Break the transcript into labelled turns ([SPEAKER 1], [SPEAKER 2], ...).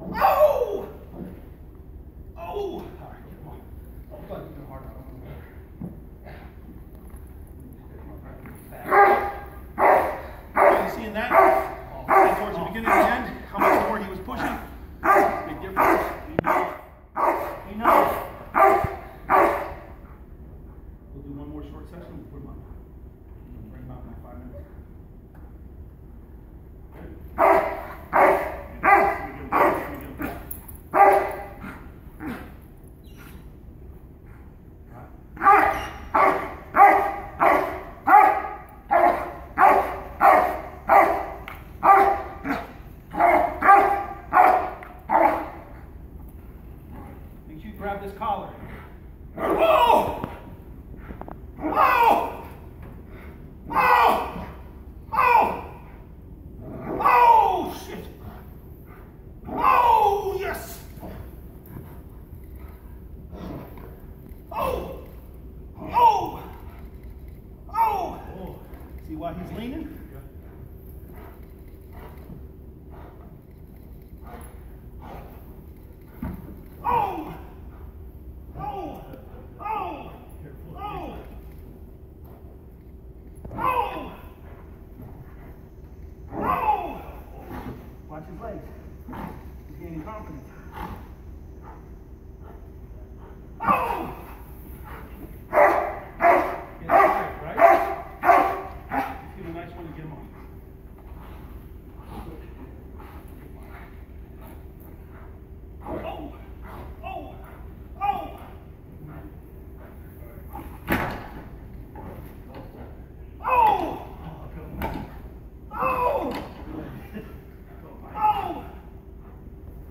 [SPEAKER 1] Oh! Oh! All right, come on. Oh, but even harder. Are you seeing that? Oh, towards the beginning and the end, how much more he was pushing. Big difference. We know. We'll do one more short session. We'll put him up. Bring him out in 5 minutes. Make sure you grab this collar. Whoa! Oh! Oh! Oh! Oh, shit! Oh, yes! Oh! Oh! Oh! See why he's leaning? Oh! Oh! Oh! Oh! Oh! Oh! Watch his legs. He's gaining confidence. Oh!